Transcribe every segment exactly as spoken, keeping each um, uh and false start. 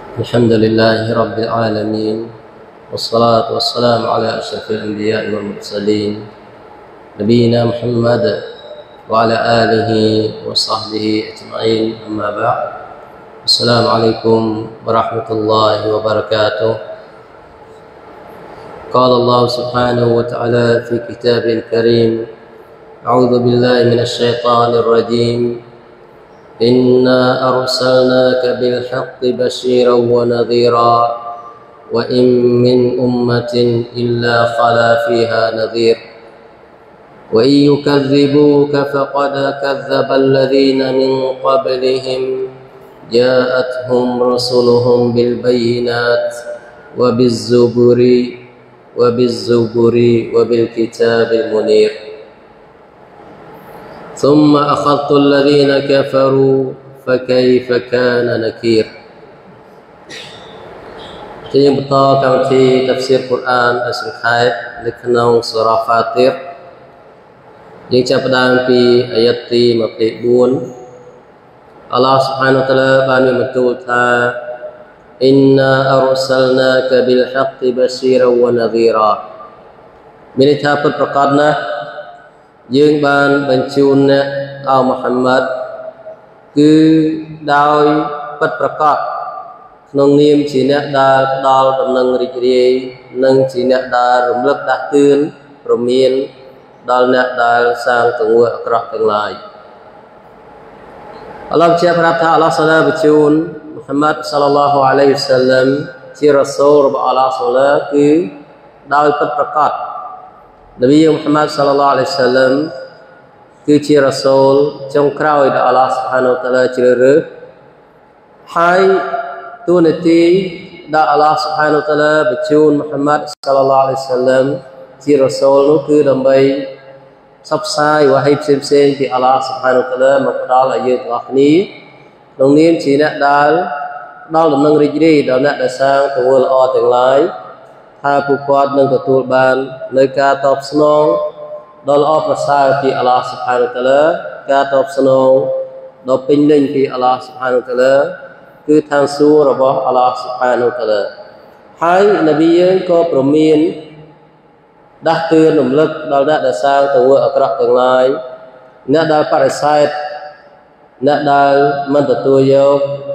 الحمد لله رب العالمين والصلاة والسلام على أشرف الأنبياء والمرسلين نبينا محمد وعلى آله وصحبه أجمعين أما بعد السلام عليكم ورحمة الله وبركاته قال الله سبحانه وتعالى في كتابه الكريم أعوذ بالله من الشيطان الرجيم إنا أرسلناك بالحق بشيرا ونذيرا وإن من أمة إلا خلا فيها نذير وإن يكذبوك فقد كذب الذين من قبلهم جاءتهم رسلهم بالبينات وبالزبر وبالزبر وبالكتاب المنير ثم أخذت الذين كفروا فكيف كان نكير យើងបន្តកម្មវិធីតាហ្វស៊ីរកូរ៉ានឲ្យសង្ខេបនៅក្នុងសូរ៉ាហ្វាទីរយើងចាប់ផ្ដើមពីអាយ៉ាត់ទីยี่สิบสี่អល់ឡោះ سبحانه และ تعالى បានមានបន្ទូលថា إنا أرسلناك بالحق بشيرا ونذيرا មានន័យថាពិតប្រាកដណាស់យើងបានបញ្ជូនអ្នកអោមូហាម៉ាត់គឺដោយពិតប្រាកដក្នុងនាមជាអ្នកដែលផ្ដល់ដំណឹងរីករាយនិងជាអ្នកដែលរំលឹកដាស់តឿនព្រមានដល់អ្នកដែលសាងទង្វើអាក្រក់ទាំងឡាយអល់ឡោះជាប្រាប់ថាអល់ឡោះសាឡាបញ្ជូនមូហាម៉ាត់ صلى الله عليه وسلم ជារ៉ាស៊ូលរបស់អល់ឡោះសាឡាគឺដោយពិតប្រាកដនប៊ីមូហាម៉ាត់ صلى الله عليه وسلم គឺជារ៉ាស៊ូលចុងក្រោយដែលអល់ឡោះ سبحانه และ تعالى ជ្រើសរើសហើយតួនាទីដែលអល់ឡោះ سبحانه และ تعالى បញ្ជូនមូហាម៉ាត់ صلى الله عليه وسلم ជារ៉ាស៊ូលនោះគឺដើម្បីផ្សព្វផ្សាយវ៉ាហ៊ីផ្សេងៗពីអល់ឡោះ سبحانه และ تعالى មកផ្ដល់ឲ្យយើងទាំងអស់គ្នាក្នុងនាមជាអ្នកដែលផ្ដល់ដំណឹងរីករាយដល់អ្នកដែលសាងទង្វើល្អទាំងឡាយថាពួកគាត់នឹងទទួលបាននៅការតបស្នងដ៏ល្អប្រសើរពីអល់ឡោះ سبحانه และ تعالى ការតបស្នងដ៏ពេញលេញពីអល់ឡោះ سبحانه และ تعالى គឺឋានសួគ៌របស់អល់ឡោះ سبحانه และ تعالى ហើយនប៊ីយើងក៏ប្រមានដាស់តឿនរំលឹកដល់អ្នកដែលសាងទង្វើអាក្រក់ទាំងឡាយអ្នកដែលបដិសេធអ្នកដែលមិនទទួលយក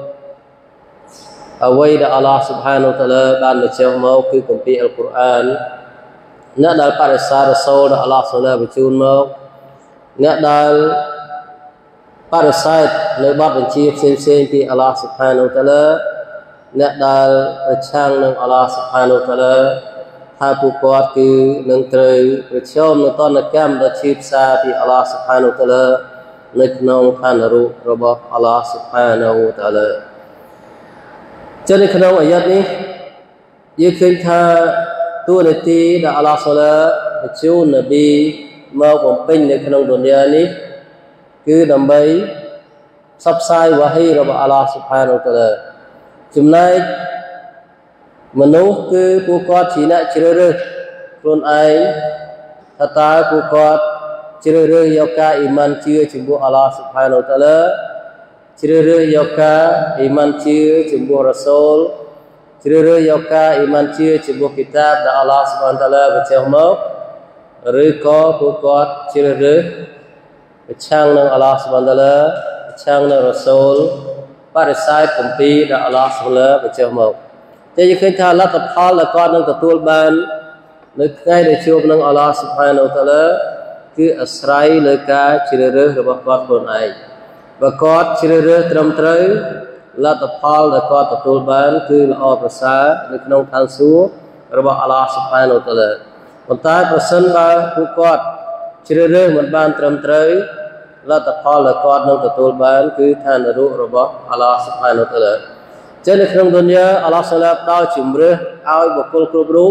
អ្វីដែលអល់ឡោះ سبحانه และ تعالى បានបញ្ចុះមកគឺគម្ពីរអល់កុរអានអ្នកដែលបដិសេធរ៉ាស៊ូលដែលអល់ឡោះ صلی اللہ បញ្ជូនមកអ្នកដែលបដិសេធនៅបទបញ្ជាផ្សេងៗពីអល់ឡោះ سبحانه และ تعالى អ្នកដែលប្រឆាំងនឹងអល់ឡោះ سبحانه และ تعالى ថាពួកគាត់គឺនឹងត្រូវប្រឈមនឹងទណ្ឌកម្មដ៏ឈឺផ្សាពីអល់ឡោះ سبحانه และ تعالى នៅក្នុងឋាននរករបស់អល់ឡោះ سبحانه และ تعالى ចឹងនៅក្នុងអាយ៉ាត់នេះយើងឃើញថាតួនាទីដែលអល់ឡោះ صلی اللہ បញ្ជូននប៊ីមកបំពេញនៅក្នុងឌុនយ៉ានេះគឺដើម្បីផ្សព្វផ្សាយវ៉ាហ៊ីរបស់អល់ឡោះ سبحانه และ تعالى ចំណែកមនុស្សគឺពួកគាត់ជាអ្នកជ្រើសរើសខ្លួនឯងថាតើពួកគាត់ជ្រើសរើសយកការអ៊ីម៉ានជឿចំពោះអល់ឡោះ سبحانه และ تعالى ជ្រើសរើសយកការអ៊ីម៉ានជឿចំពោះរ៉ាស៊ូលជ្រើសរើសយកការអ៊ីម៉ានជឿចំពោះគីតាបដែលអល់ឡោះ سبحانه และ تعالى បញ្ចុះមកឬក៏ពួកគាត់ជ្រើសរើសប្រឆាំងនឹងអល់ឡោះ سبحانه และ تعالى ប្រឆាំងនឹងរ៉ាស៊ូលបដិសេធគម្ពីរដែលអល់ឡោះ سبحانه และ تعالى បញ្ចុះមកតែយើងឃើញថាលទ្ធផលដែលគាត់នឹងទទួលបាននៅថ្ងៃដែលជួបនឹងអល់ឡោះ سبحانه และ تعالى គឺអាស្រ័យលើការជ្រើសរើសរបស់គាត់ខ្លួនឯងបើគាត់ជ្រើសរើសត្រឹមត្រូវលទ្ធផលដែលគាត់ទទួលបានគឺល្អប្រសើរនៅក្នុងឋានសួគ៌របស់អល់ឡោះ سبحانه และ تعالى ប៉ុន្តែប្រសិនបើពួកគាត់ជ្រើសរើសមិនបានត្រឹមត្រូវលទ្ធផលដែលគាត់នឹងទទួលបានគឺឋាននរករបស់អល់ឡោះ سبحانه และ تعالى ចឹងនៅក្នុងឌុនយ៉ាអល់ឡោះ صلی اللہ ផ្ដល់ជំរឿសឲ្យបុគ្គលគ្រប់រូប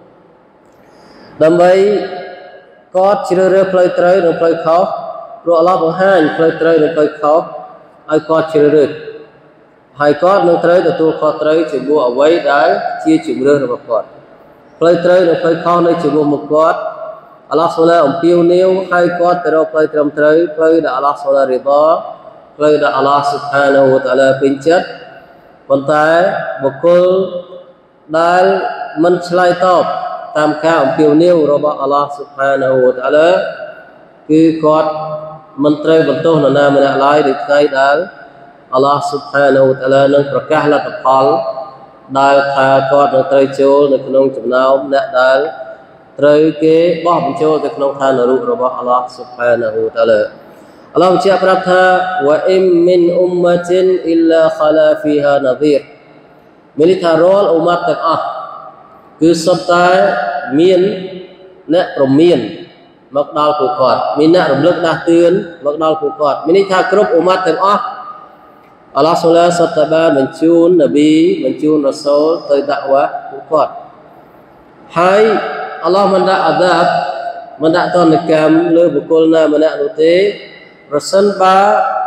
ដើម្បីគាត់ជ្រើសរើសផ្លូវត្រូវនិងផ្លូវខុសព្រោះអល់ឡោះបង្ហាញផ្លូវត្រូវនិងផ្លូវខុសឲ្យគាត់ជ្រើសរើសហើយគាត់នឹងត្រូវទទួលខុសត្រូវជាមួយអ្វីដែលជាជំរឿសរបស់គាត់ផ្លូវត្រូវនិងផ្លូវខុសនៅជាមួយមុខគាត់អល់ឡោះ صلی اللہ អំពាវនាវឲ្យគាត់ទៅរកផ្លូវត្រឹមត្រូវផ្លូវដែលអល់ឡោះ صلی اللہ រៀបផ្លូវដែលអល់ឡោះ سبحانه และ تعالى ពេញចិត្តប៉ុន្តែបុគ្គលដែលមិនឆ្លើយតបតាមការអំពាវនាវរបស់អល់ឡោះ Subhanahu wa Ta'ala គឺគាត់មិនត្រូវបន្ទោសនរណាម្នាក់ឡើយដោយថ្ងៃដែលអល់ឡោះ Subhanahu wa Ta'ala នឹងប្រកាសលទ្ធផលដែលថាគាត់នឹងត្រូវចូលនៅក្នុងចំណោមអ្នកដែលត្រូវគេបោះបញ្ចូលទៅក្នុងឋាននរករបស់អល់ឡោះ Subhanahu wa Ta'ala អល់ឡោះបញ្ជាក់ប្រាប់ថា wa im min ummatin illa khala fiha nadhir មានន័យថារាល់អ៊ុម៉ាត់ទាំងអស់គឺសុទ្ធតែមានអ្នកប្រមានមកដល់ពួកគាត់មានអ្នករំលឹកដាស់តឿនមកដល់ពួកគាត់មានន័យថាគ្រប់អ៊ុម៉ាត់ទាំងអស់អល់ឡោះសូឡាសុទ្ធតែបានបញ្ជូននប៊ីបញ្ជូនរ៉ាសូលទៅដាក់វ៉ាពួកគាត់ហើយអល់ឡោះមិនដាក់អាដាបមិនដាក់ទណ្ឌកម្មលើបុគ្គលណាម្នាក់នោះទេប្រសិនបើ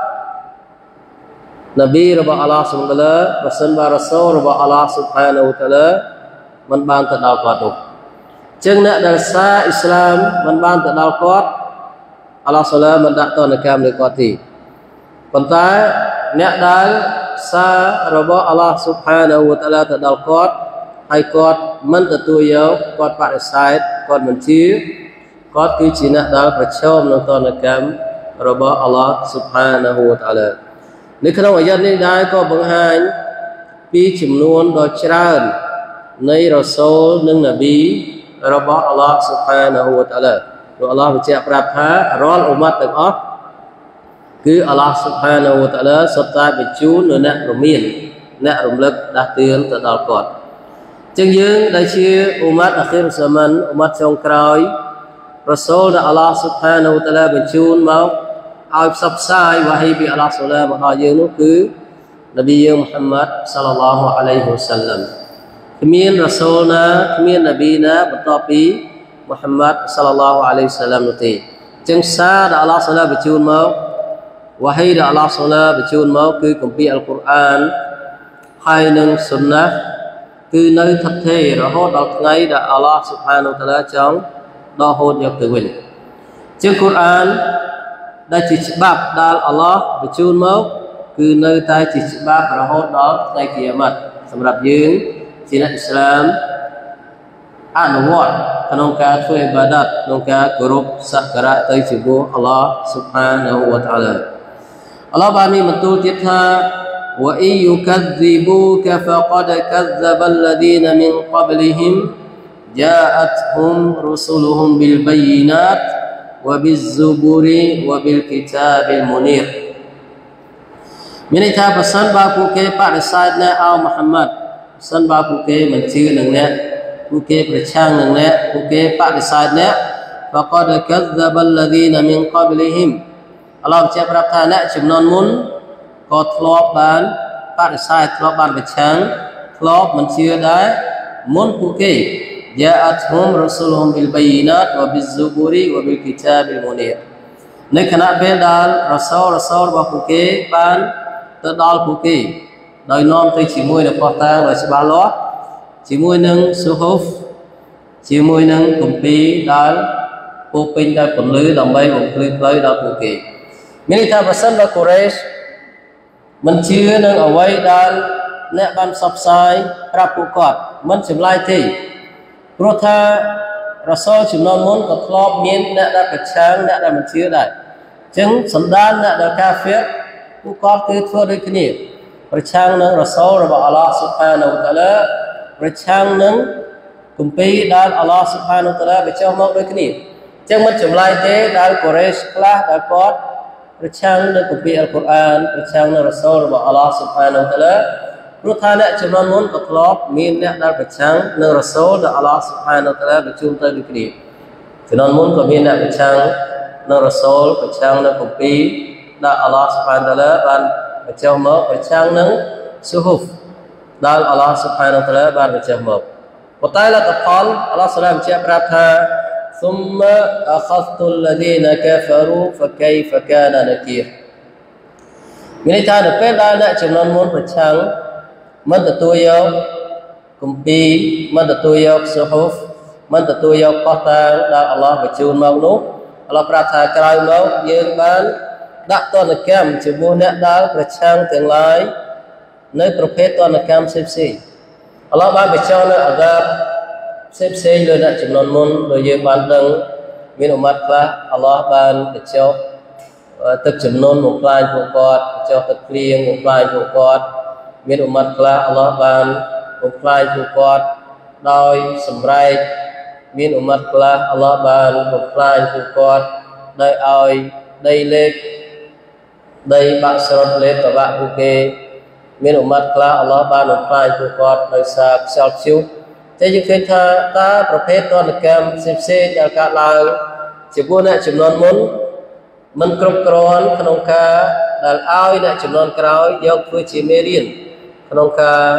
នប៊ីរបស់អល់ឡោះស៊ុបហានតាឡាប្រសិនបើរ៉ាសូលរបស់អល់ឡោះស៊ុបហានតាឡាមិនបានទៅដល់គាត់នោះចឹងអ្នកដែលសារអ៊ីស្លាមមិនបានទៅដល់គាត់អល់ឡោះសូឡាមិនដាក់ទណ្ឌកម្មលើគាត់ទេប៉ុន្តែអ្នកដែលសាររបស់អល់ឡោះស៊ុបហានតាឡាទៅដល់គាត់ហើយគាត់មិនទទួលយកគាត់បដិសេធគាត់មិនជឿគាត់គឺជាអ្នកដែលប្រឈមនឹងទណ្ឌកម្មរបស់អល់ឡោះស៊ុបហានតាឡានៅក្នុងអាយ៉ាតនេះដែរក៏បង្ហាញពីចំនួនដ៏ច្រើននៃរ៉ាសូលនិងនប៊ីរបស់អល់ឡោះស៊ុបហានហូវតាឡាព្រោះអល់ឡោះបញ្ជាក់ប្រាប់ថារាល់អ៊ុម៉ាត់ទាំងអស់គឺអល់ឡោះស៊ុបហានហូវតាឡាសុទ្ធតែបញ្ជូននៅអ្នករមានអ្នករំលឹកដាស់តឿនទៅដល់គាត់ចឹងយើងដែលជាអ៊ុម៉ាត់អាខិរសាម៉ាន់អ៊ុម៉ាត់ចុងក្រោយរ៉ាសូលដែលអល់ឡោះស៊ុបហានហូវតាឡាបញ្ជូនមកឲ្យផ្សព្វផ្សាយវ៉ាហ៊ីពីអល់ឡោះសូឡាមកដល់យើងនោះគឺនប៊ីយើងមូហាម៉ាត់សល្លឡោះអាឡៃហ៊ីវ៉ាសាឡាំគ្មានរ៉ាសូលណាគ្មាននប៊ីណាបន្ទាប់ពីមូហាម៉ាត់សល្លឡោះអាឡៃហ៊ីវ៉ាសាឡាំនោះទេចឹងសារដែលអល់ឡោះសូឡាបញ្ជូនមកវ៉ាហ៊ីដែលអល់ឡោះសូឡាបញ្ជូនមកគឺគម្ពីរអល់កុរអានហើយនឹងសុនណាគឺនៅថិតថេររហូតដល់ថ្ងៃដែលអល់ឡោះស៊ុបហានតាឡាចង់ដកហូតយកទៅវិញចឹងកុរអានដែលជាច្បាប់ដែលអល់ឡោះបញ្ជូនមកគឺនៅតែជាច្បាប់រហូតដល់ថ្ងៃគីយ៉ាម៉ាត់សម្រាប់យើងជាអ្នកអ៊ីស្លាមអនុវត្តក្នុងការធ្វើអ៊ីបាដាតក្នុងការគោរពសក្ការៈទៅចំពោះអល់ឡោះស៊ុបហានហូវតាឡាអល់ឡោះបានមានបន្ទូលទៀតថា وَإِن يُكَذِّبُوكَ فَقَدْ كَذَّبَ الَّذِينَ مِنْ قَبْلِهِمْ جَاءَتْهُمْ رُسُلُهُمْ بِالْبَيِّنَاتِ وَبِالزُّبُرِ وَبِالْكِتَابِ الْمُنِيرِ មានន័យថាប្រសិនបើពួកគេបដិសេធអ្នកអោមូហាម៉ាត់ប្រសិនបើពួកគេមិនជឿនឹងអ្នកពួកគេប្រឆាំងនឹងអ្នកពួកគេបដិសេធអ្នក فَقَدْ كَذَّبَ الَّذِينَ مِنْ قَبْلِهِمْ អល់ឡោះបញ្ជាក់ប្រាប់ថាអ្នកចំនួនមុនក៏ធ្លាប់បានបដិសេធធ្លាប់បានប្រឆាំងធ្លាប់មិនជឿដែរមុនពួកគេ جاءتهم رسلهم بالبينات وبالزبور وبالكتاب المنير នៅខណៈពេលដែលរ៉ាសូលរ៉ាសូលរបស់ពួកគេបានទៅដល់ពួកគេដោយនាំទៅជាមួយនឹងផុសតាងដ៏ច្បាស់លាស់ជាមួយនឹងស៊ូហូហ្វជាមួយនឹងគម្ពីរដែលពោពេញដោយពន្លឺដើម្បីបំភ្លឺផ្លូវដល់ពួកគេមានន័យថាប្រសិនបើកូរ៉េសមិនជឿនឹងអ្វីដែលអ្នកបានផ្សព្វផ្សាយប្រាប់ពួកគាត់មិនចម្លើយទេព្រោះថារ៉ាសូលចំនួនមុនក៏ធ្លាប់មានអ្នកដែលប្រឆាំងអ្នកដែលមិនជឿដែរអញ្ចឹងសម្ដានអ្នកដែលកាហ្វៀរពួកគាត់គឺធ្វើដូចគ្នាប្រឆាំងនឹងរ៉ាសូលរបស់អល់ឡោះស៊ុបហានតាឡាប្រឆាំងនឹងគម្ពីរដែលអល់ឡោះស៊ុបហានតាឡាបញ្ចុះមកដូចគ្នាអញ្ចឹងមិនចម្លើយទេដែលកូរ៉េសខ្លះដែលគាត់ប្រឆាំងនឹងគម្ពីរអល់កុរអានប្រឆាំងនឹងរ៉ាសូលរបស់អល់ឡោះស៊ុបហានតាឡាព្រោះថាអ្នកចំនួនមុនក៏ធ្លាប់មានអ្នកដែលប្រឆាំងនឹងរ៉ាសូលដែលអល់ឡោះស៊ុបហានតាឡាបញ្ជូនទៅដូចគ្នាចំនួនមុនក៏មានអ្នកប្រឆាំងនឹងរ៉ាសូលប្រឆាំងនឹងគម្ពីរដែលអល់ឡោះស៊ុបហានតាឡាបានបញ្ចុះមកប្រឆាំងនឹងស៊ូហូហ្វដែលអល់ឡោះស៊ុបហានតាឡាបានបញ្ចុះមកប៉ុន្តែលទ្ធផលអល់ឡោះស៊ុបហានបញ្ជាក់ប្រាប់ថា ثم أخذت الذين كفروا فكيف كان نكير មានន័យថានៅពេលដែលអ្នកចំនួនមុនប្រឆាំងមិនទទួលយកគម្ពីរមិនទទួលយកស៊ូហូហ្វមិនទទួលយកផុសតាងដែលអល់ឡោះបញ្ជូនមកនោះអល់ឡោះប្រាប់ថាក្រោយមកយើងបានដាក់ទណ្ឌកម្មជាមួយអ្នកដែលប្រឆាំងទាំងឡាយ nơi prophet toàn là cam xem xem Allah ban bị cho nơi azab xem xem lời đã chấm non môn rồi giờ ban đăng miền umat là Allah ban bị cho tức chấm non một lai một cọt cho tức liêng một lai một cọt miền umat là Allah ban một lai một cọt đôi sầm rai miền umat là Allah ban một lai một cọt đây ai đây lệ đây bạn sọt lệ và bạn ok miền umat là Allah ban một lai một cọt đời sa sao chiếu thế nhưng khi ta ta prophet toàn là cam xem xem đã cả là chỉ buôn lại chấm non muốn mình cướp cron khung ca đã ai đã chấm non cào giao vui chỉ mê điên khung ca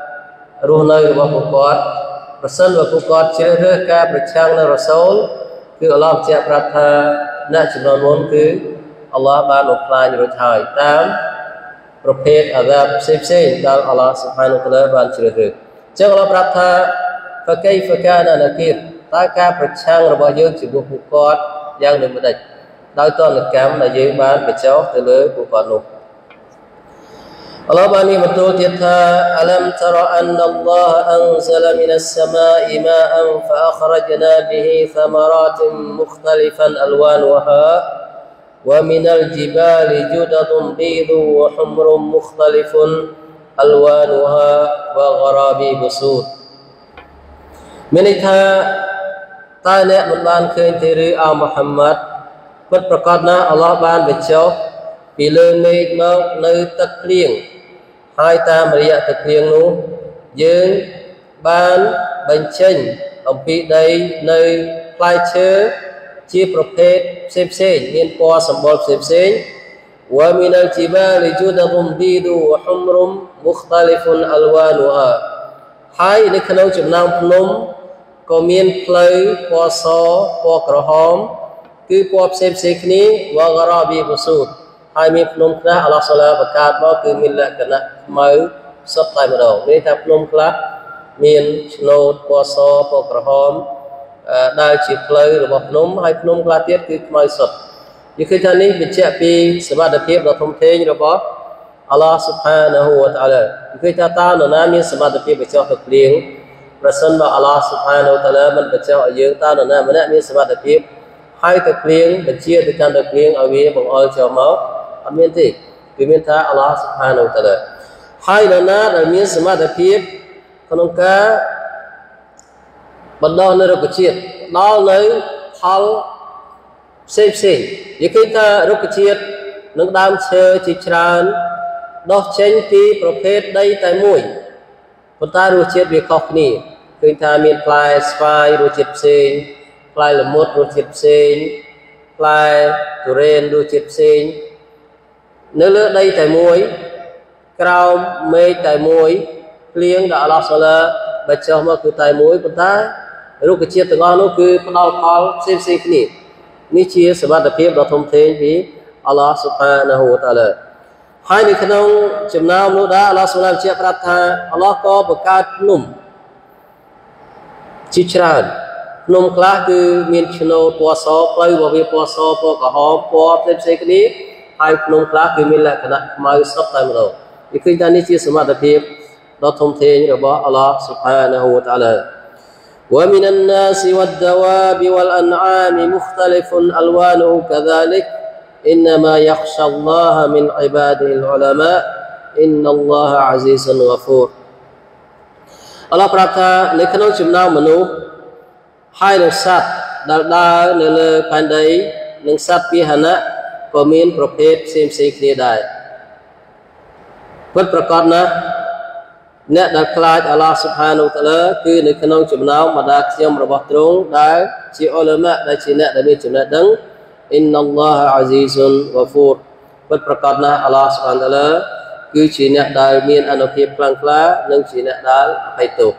ruh nơi của cô cọt person và cô cọt chỉ rơi ca bạch trang là rasul cứ Allah sẽรับtha đã chấm non muốn cứ Allah ban một lai rồi thời tám prophet azab xem xem đã Allah subhanahu wa taala ban chỉ rơi chẳng Allahรับtha فكيف كان نكير តើការប្រឆាំងរបស់យើងជាមួយពួកគាត់យ៉ាងដូចម្តេចដោយតនកម្មដែលយើងបានបញ្ចុះទៅលើពួកគាត់នោះអល់ឡោះបានមានបន្ទូលទៀតថា ألم تر أن الله أنزل من السماء ماء فأخرجنا به ثمرات مختلفا ألوانها ومن الجبال جدد بيض وحمر مختلف ألوانها وغرابيب سود មានន័យថាតើអ្នកមិនបានឃើញទេឬអោមហាម៉ាត់ពិតប្រាកដណាស់អល់ឡោះបានបញ្ចុះពីលើមេឃមកនៅទឹកភ្លៀងហើយតាមរយៈទឹកភ្លៀងនោះយើងបានបញ្ចេញអំពីដីនៅផ្លែឈើជាប្រភេទផ្សេងផ្សេងមានពណ៌សម្បុរផ្សេងផ្សេង ومن الجبال جدد بيض وحمر مختلف ألوانها ហើយនៅក្នុងចំណោមភ្នំក៏មានផ្លូវពណ៌សពណ៌ក្រហមគឺពណ៌ផ្សេងផ្សេងគ្នាវ៉ារ៉ាប៊ីប៊ូស៊ូតហើយមានភ្នំខ្លះអល់ឡោះសុឡាបង្កើតមកគឺមានលក្ខណៈខ្មៅសុទ្ធតែម្ដងនេះថាភ្នំខ្លះមានឆ្នូតពណ៌សពណ៌ក្រហមដែលជាផ្លូវរបស់ភ្នំហើយភ្នំខ្លះទៀតគឺខ្មៅសុទ្ធនិយាយថានេះបញ្ជាក់ពីសមត្ថភាពដ៏ធំធេងរបស់ Allah subhanahu wa ta'ala គឺថាតើនរណាមានសមត្ថភាពបញ្ចុះទឹកភ្លៀងប្រសិនបើ Allah subhanahu wa ta'ala មិនបញ្ចុះឲ្យយើងតើនរណាម្នាក់មានសមត្ថភាពហើយទឹកភ្លៀងបញ្ជាទៅកាន់ទឹកភ្លៀងឲ្យវាបង្អុរចូលមកអត់មានទេគឺមានថា Allah subhanahu wa ta'ala ហើយនរណាដែលមានសមត្ថភាពក្នុងការបណ្ដុះនៅរុក្ខជាតិដល់នៅផលផ្សេងផ្សេងនិយាយថារុក្ខជាតិនឹងដើមឈើជាច្រើនដោះចេញពីប្រភេទដីតែមួយប៉ុន្តែរសជាតិវាខុសគ្នាឃើញថាមានផ្លែស្វាយរសជាតិផ្សេងផ្លែល្មុតរសជាតិផ្សេងផ្លែទុរេនរសជាតិផ្សេងនៅលើដីតែមួយក្រោមមេឃតែមួយភ្លៀងដែលអល់ឡោះសុឡាបញ្ចុះមកគឺតែមួយប៉ុន្តែរុក្ខជាតិទាំងអស់នោះគឺផ្ដល់ផលផ្សេងផ្សេងគ្នានេះជាសមត្ថភាពដ៏ធំធេងពីអល់ឡោះស៊ុបហានាហ៊ូវតាអាឡាហើយនៅក្នុងចំណោមនោះដែរអល់ឡោះសុឡាបញ្ជាក់ប្រាប់ថាអល់ឡោះក៏បង្កើតភ្នំជាច្រើនភ្នំខ្លះគឺមានឆ្នូតពណ៌សផ្លូវរបស់វាពណ៌សពណ៌ក្រហមពណ៌ផ្សេងផ្សេងគ្នាហើយភ្នំខ្លះគឺមានលក្ខណៈខ្មៅសុទ្ធតែម្ដងនេះគឺថានេះជាសមត្ថភាពដ៏ធំធេងរបស់អល់ឡោះស៊ុបហានាហ៊ូវតាអាឡា ومن الناس والدواب والأنعام مختلف ألوانه كذلك إنما يخشى الله من عباده العلماء إن الله عزيز غفور អល់ឡោះប្រាប់ថានៅក្នុងចំណោមមនុស្សហើយនឹងសត្វដែលដើរនៅលើផែនដីនិងសត្វពាហនៈក៏មានប្រភេទផ្សេងផ្សេងគ្នាដែរពិតប្រាកដណាស់អ្នកដែលខ្លាចអល់ឡោះស៊ុបហានូតាឡាគឺនៅក្នុងចំណោមបដាខ្ញុំរបស់ទ្រង់ដែលជាអ៊ុលម៉ាដែលជាអ្នកដែលមានចំណេះដឹង إن الله عزيز غفور ពិតប្រាកដណាស់អល់ឡោះស៊ុបហានូតាឡាគឺជាអ្នកដែលមានអានុភាពខ្លាំងក្លានិងជាអ្នកដែលអភ័យទោស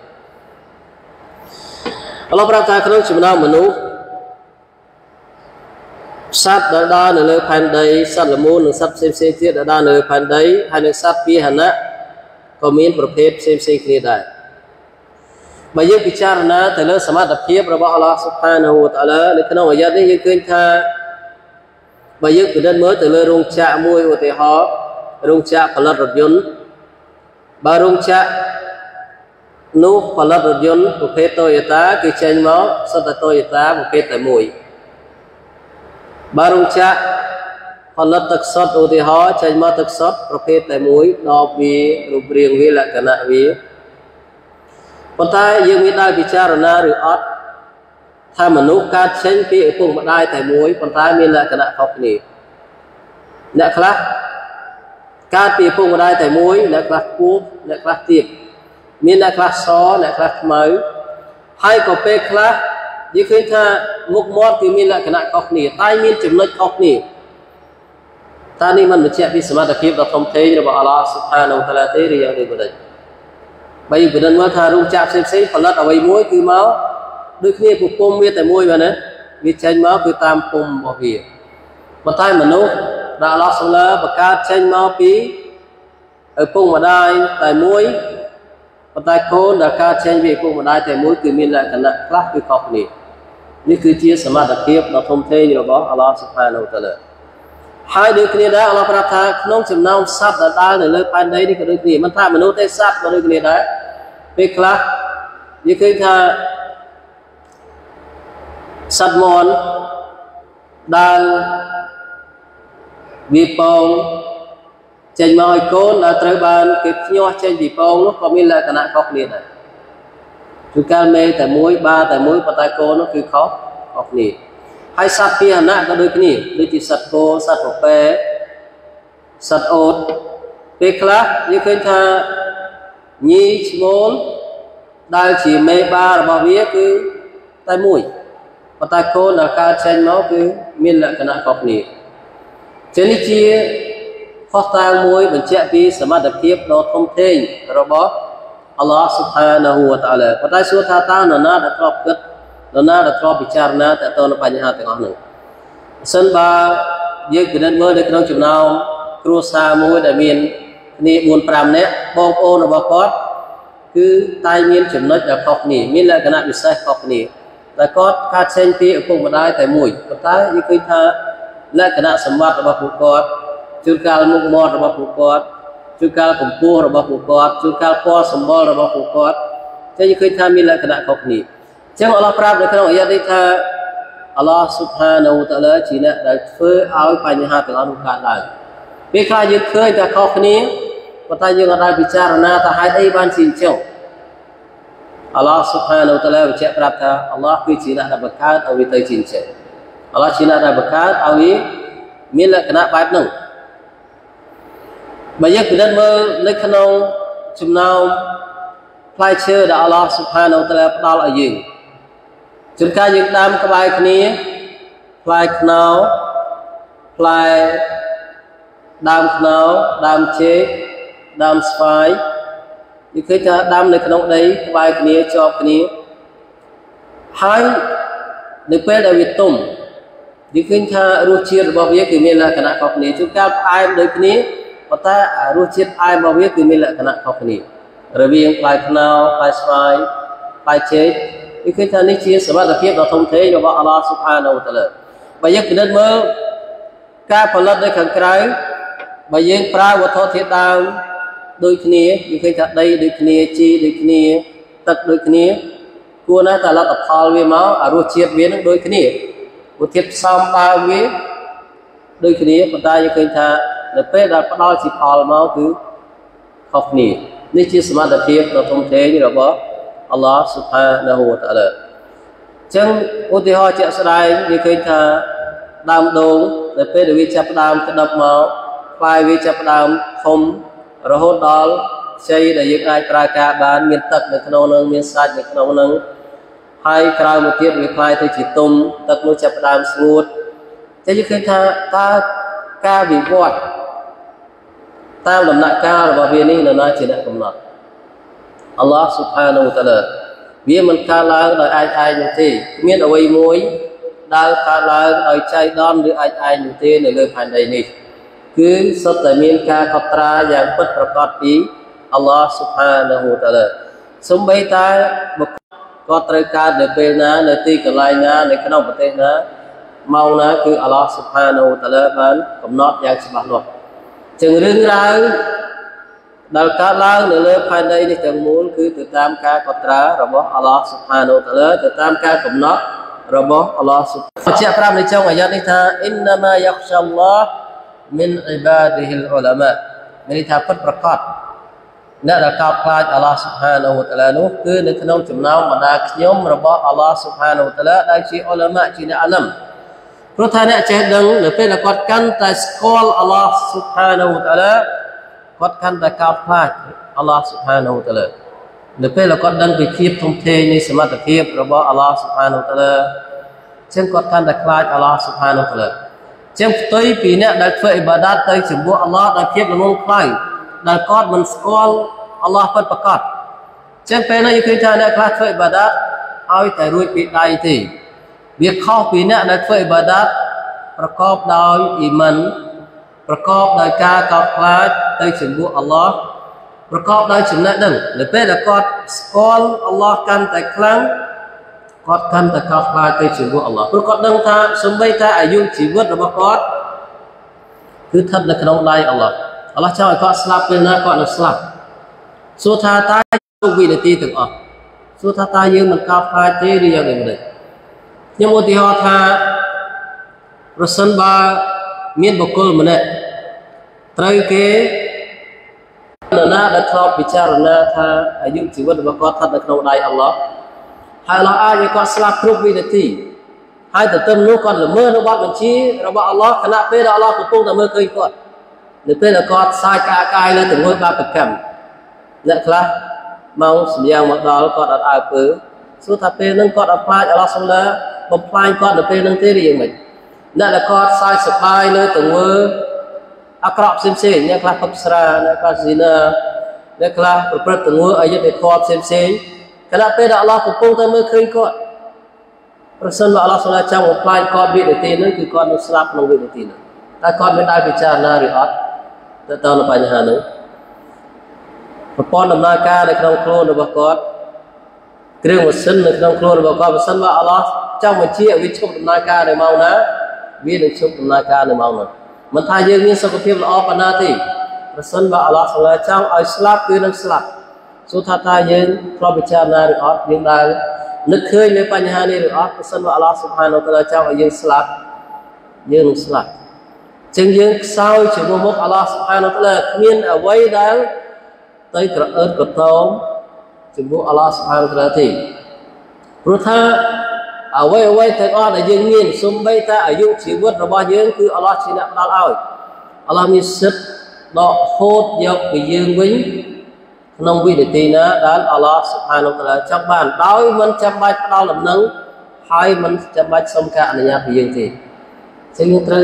អល់ឡោះប្រាប់ថាក្នុងចំណោមមនុស្សសត្វដែលដើរនៅលើផែនដីសត្វល្មូននិងសត្វផ្សេងផ្សេងទៀតដែលដើរនៅលើផែនដីហើយនិងសត្វពាហនៈក៏មានប្រភេទផ្សេងផ្សេងគ្នាដែរបើយើងពិចារណាទៅលើសមត្ថភាពរបស់អល់ឡោះស៊ុបហានាហ៊ូវតាអាឡានៅក្នុងអាយ៉ាតនេះយើងឃើញថាបើយើងពិនិត្យមើលទៅលើរោងចក្រមួយឧទាហរណ៍រោងចក្រផលិតរថយន្ត bà rung chạ nụ và lật rột dôn của phê Toyota cứ chênh máu sắp là Toyota của phê tại mùi bà rung chạ và lật tật sót ô thì hóa chênh máu tật sót của phê tại mùi đọc vì rụp riêng vì là cả nạ vì còn ta dương nghĩ đai bị cha rồi na rồi ótถ้ามนุษย์การเช่นปีพุ่งมาได้แต่มวยคนท้ายมีลักษณะครบนี้นะครับการปีพุ่งมาได้แต่มวยนะครับปุ๊บนะครับตีบมีนะครับซ้อนะครับเหมยให้กับเปคลายิ่งขึ้นถ้ามุกมอดคือมีลักษณะครบนี้ใต้มีจุดเล็กครบนี้ตอนนี้มันไม่ใช่พิสมัติเพียบเราทำเทย์เราบอกอัลลอฮฺสุบฮานาอูตะอาลาเตรียงดีกว่าเลยไปประเด็นว่าถ้ารุ่งจับเซ็งเซ็งผลัดเอาไว้มวยคือเมาด้วยนี้ผู้ปมมีแต่มวยมานะมีเช่นมาคือตามปมบ่เบียมาใต้มนุษย์ดาลอสลาประกาศเช่นมาปีเออปมมาได้แต่มวยมาใต้โคนดาการเช่นวีปมมาได้แต่มวยคือมีลักษณะคลาสคือขอบนี้นี่คือเจียสมาร์ทเทียบเราทำเทย์เราบอกอัลลอฮฺสุบฮานาอูตะอาลาให้ด้วยนี้ได้อัลลอฮฺประทานน้องจำนวนทรัพย์ได้ในเรื่องภายในนี่ก็ด้วยนี้มันถ้ามนุษย์ได้ทรัพย์ก็ด้วยนี้ได้เป็นคลาสยิ่งขึ้นถ้าสัตว์มอนดังวีปองเจนมาอีกคนอัตราบานเก็บย่อเจนวีปองก็มีลักษณะครบนี้นะคือการเมย์แต่มวยบาแต่มวยปตายโกนก็คือเขาครบนี้ให้สัตว์พิหนะก็โดยนี้โดยที่สัตว์โกสัตว์เปรสัตว์โอดเป็นคลาสยิ่งขึ้นถ้ายี่ชิโมนได้chỉเมย์บาบาเวียคือแต่มวยปตายโคนอาการเช่นน้องคือมีลักษณะครบนี้เจนิจีข้อต่างมวยเป็นเจ้าปีสมาร์ทเพียบเราทำเทงเราบอกอัลลอฮฺ سبحانه และ تعالى ปตายสุดท้ายตาหน้าดักรอบกัดหน้าดักรอบพิจารณาแต่ตอนปัญหาแต่ก่อนหนึ่งสันบาเยอะขึ้นเมื่อได้กระนั้นจุดน้ำครูซามวยได้มีนนี่บุญปรามเนี่ยบองโอนบอกว่าคือตายมีนจุดน้อยจากครบนี้มีลักษณะพิเศษครบนี้แต่ก็การเช่นปีพุ่งมาได้แต่มวยก็ตายยิ่งขึ้นถ้าและคณะสมบัติระบบผู้กอดจุดการมุกมอดระบบผู้กอดจุดการผมปูระบบผู้กอดจุดการพ่อสมบัติระบบผู้กอดจะยิ่งขึ้นถ้ามีและคณะครบนี้เช่นอัลลอฮฺปราบในขณะนี้ได้ถ้าอัลลอฮฺสุบฮานาอูตะอาลาชี้แนะได้เพื่อเอาปัญหาแต่ละรูปการได้เป็นใครยิ่งเคยแต่ครบนี้ก็ตายยิ่งอะไรพิจารณาแต่ให้ได้บ้านสิ่งเจ้าอัลลอฮฺ سبحانه และ تعالى เจ้าประทานอัลลอฮฺคือจีน่าได้ประกาศเอาไว้ในจินเจ้าอัลลอฮฺจีน่าได้ประกาศเอาไว้มีลักษณะแบบหนึ่งบางอย่างเป็นเมื่อในขนมจุ่มน้ำพลายเชื่อได้อัลลอฮฺ سبحانه และ تعالى ดาวอายุจนการยึดตามกบายคนนี้พลายขนมพลายดามขนมดามเช็คดามสไปยิ่งเคยจะดำในขนมใดใบคนนี้จอบคนนี้ให้ในเพื่อได้วิตุ่มยิ่งเคยจะรู้ชีวิตบ่าวเยคือมีลักษณะของคนนี้จุดการไอ้โดยคนนี้พอแต่รู้ชีวิตไอ้บ่าวเยคือมีลักษณะของคนนี้ระเบียงปลายขนมปลายสไปปลายเช็คยิ่งเคยจะนิชีสมาร์ทเพียบเราทำเทยบอกอัลลอฮฺ سبحانه และ تعالى ใบยิ่งเป็นเมื่อการผลิตในขังไกลใบยิ่งปลายวัตถุที่ดาวโดยนี้ยิ่งเคยจะได้โดยนี้จีโดยนี้ตัดโดยนี้กูนะแต่ละตัดพอลวิมาอารุเชียบเวียนโดยนี้อุทิศซ้ำตาเวียโดยนี้ปัจจัยยิ่งเคยจะในเป้ได้พระดาวสิพอลมาคือขอบนี้นี่คือสมาร์ทเพียบเราทำเทนี่เราบอกอัลลอฮฺ سبحانه และ تعالى จึงอุทิศหอเจ้าสลายยิ่งเคยจะดามดงในเป้ได้วิจับดามกระดับมาปลายวิจับดามคมเราโหดดอลใช้ได้ยังไงปรากาบานมีตักในขนมนึงมีสัตว์ในขนมนึงให้กลายมาเทียบวิคลายที่จิตตุ่มตักมือจับดามสมูทจะยิ่งขึ้นท่าตากาบิวอดตามลำหนักกาบาเวียนี่นานาจินะกำลังอัลลอฮฺ سبحانه และ تعالى เวียมันคาลาโดยไอ้ไอ้อยู่ที่มีเอาไว้มวยดาวคาลาโดยใจดอนหรือไอ้ไอ้อยู่ที่ในเรื่องภายในนี้คือสัตย์มีการขับตราอย่างเปิดประกอบปีอัลลอฮฺ سبحانه และ تعالى สมบัติตายบุคก็ตระการในเป็นนะในที่กลายนะในขนมประเทศนะเมานะคืออัลลอฮฺ سبحانه และ تعالى บ้านกำหนดอย่างฉบับหนดจึงเรื่องราวដែលកើតឡើងនៅលើផែនដីនេះទាំងមូលគឺទៅតាមការកត់ត្រារបស់អល់ឡោះស៊ុបហានូវតាឡាទៅតាមការកំណត់របស់អល់ឡោះស៊ុបជាប្រាប់នៅtrongអាយ៉ាតនេះថាអ៊ីនណាម៉ាយ៉ាខ្សាឡោះមីនអ៊ីបាឌីហ៊ីលអ៊ូឡាម៉ាមានន័យថាពិតប្រាកដអ្នកដែលកោតខ្លាចអល់ឡោះស៊ុបហានូវតាឡានោះគឺនៅក្នុងចំណោមបណ្ដាខ្ញុំរបស់អល់ឡោះស៊ុបហានូវតាឡាដែលជាអ៊ូឡាម៉ាជាអ្នកអាលឹមព្រោះថាអ្នកចេះដឹងនៅពេលដែលគាត់កាន់តែស្គាល់អល់ឡោះស៊ុបហានូវតាឡាគាត់កាន់តែកោតខ្លាចអល់ឡោះស៊ុបហានូវតាឡានៅពេលដែលគាត់ដឹងពីភាពធំធេងនៃសមត្ថភាពរបស់អល់ឡោះស៊ុបហានូវតាឡាចឹងគាត់កាន់តែខ្លាចអល់ឡោះស៊ុបហានូវតាឡាចឹងផ្ទុយពីអ្នកដែលធ្វើអ៊ីបាដាតទៅចំពោះអល់ឡោះដោយភាពល្ងងខ្លៅដែលគាត់មិនស្គាល់អល់ឡោះពិតប្រាកដចឹងពេលនេះយើងឃើញថាអ្នកខ្លះធ្វើអ៊ីបាដាតឲ្យតែរួចពីដៃទេវាខុសពីអ្នកដែលធ្វើអ៊ីបាដាតប្រកបដោយអ៊ីម៉ានប្រកបដោយការកោតខ្លាចទៅចំពោះអល់ឡោះប្រកបដោយចំណេះដឹងនៅពេលដែលគាត់ស្គាល់អល់ឡោះកាន់តែខ្លាំងគាត់កាន់តែកោតខ្លាចទៅចំពោះអល់ឡោះព្រោះគាត់ដឹងថាសូម្បីតែអាយុជីវិតរបស់គាត់គឺស្ថិតនៅក្នុងដៃអល់ឡោះអល់ឡោះចង់ឲ្យគាត់ស្លាប់ពេលណាគាត់នឹងស្លាប់សួរថាតើทุกវិនាទីទាំងអស់សួរថាតើយើងមិនកោតខ្លាចទេឬយ៉ាងម៉េចខ្ញុំឧទាហរណ៍ថាប្រសិនបើមានបុគ្គលម្នាក់ត្រូវគេនរណាដែលធ្លាប់ពិចារណាថាអាយុជីវិតរបស់គាត់ស្ថិតនៅក្នុងដៃអល់ឡោះហើយអល់ឡោះអាចឲ្យគាត់ស្លាប់គ្រប់វិនាទីហើយទន្ទឹមនោះគាត់ល្មើសនៅបទបញ្ជារបស់អល់ឡោះខណៈពេលដែលអល់ឡោះកំពុងតែមើលឃើញគាត់នៅពេលដែលគាត់សាយកាកាយលើទង្វើបាបកម្មអ្នកខ្លះមកសម្យ៉ាងមកដល់គាត់អត់អើពើសួរថាពេលហ្នឹងគាត់អត់ខ្លាចអល់ឡោះសុលាបំផ្លាញគាត់នៅពេលហ្នឹងទេឬយ៉ាងម៉េចអ្នកដែលគាត់សាយសប្បាយលើទង្វើអាក្រក់ផ្សេងផ្សេងអ្នកខ្លះគប់ស្រាអ្នកខ្លះស៊ីណាអ្នកខ្លះប្រព្រឹត្តទង្វើអយុត្តិធម៌ផ្សេងផ្សេងខណៈពេលដែលអល់ឡោះកំពុងតែមើលឃើញគាត់ប្រសិនបើអល់ឡោះសុលាចង់បំផ្លាញគាត់វិនាទីហ្នឹងគឺគាត់នឹងស្លាប់ក្នុងវិនាទីហ្នឹងតែគាត់មិនដែលពិចារណាឬអត់ទៅតទៅបញ្ហាហ្នឹងប្រព័ន្ធដំណើរការនៅក្នុងខ្លួនរបស់គាត់គ្រឿងម៉ាស៊ីននៅក្នុងខ្លួនរបស់គាត់ប្រសិនបើអល់ឡោះចង់បញ្ជាឲ្យវាឈប់ដំណើរការនៅម៉ោងណាវានឹងឈប់ដំណើរការនៅម៉ោងនោះមិនថាយើងមានសុខភាពល្អប៉ុណ្ណាទេប្រសិនបើអល់ឡោះសុលាចង់ឲ្យស្លាប់គឺនឹងស្លាប់សួរថាតើយើងធ្លាប់ពិចារណាឬអត់យើងដែលនឹកឃើញនៅបញ្ហានេះឬអត់ប្រសិនបើអល់ឡោះស៊ុបហានូវតាឡាចង់ឲ្យយើងស្លាប់យើងនឹងស្លាប់ចឹងយើងខ្សោយជាមួយមុខអល់ឡោះស៊ុបហានូវតាឡាគ្មានអ្វីដែលទៅក្រអឺតកតោមជាមួយអល់ឡោះស៊ុបហានូវតាឡាទេព្រោះថាអ្វីអ្វីទាំងអស់ដែលយើងមានសូម្បីតែអាយុជីវិតរបស់យើងគឺអល់ឡោះជាអ្នកផ្ដល់ឲ្យអល់ឡោះមានសិទ្ធិដកហូតយកពីយើងវិញក្នុងវិនាទីណាដែលអល់ឡោះស៊ុបហានូវតាឡាចង់បានដោយមិនចាំបាច់ផ្ដល់ដំណឹងហើយមិនចាំបាច់សុំការអនុញ្ញាតពីយើងទេចឹងយើងត្រូវ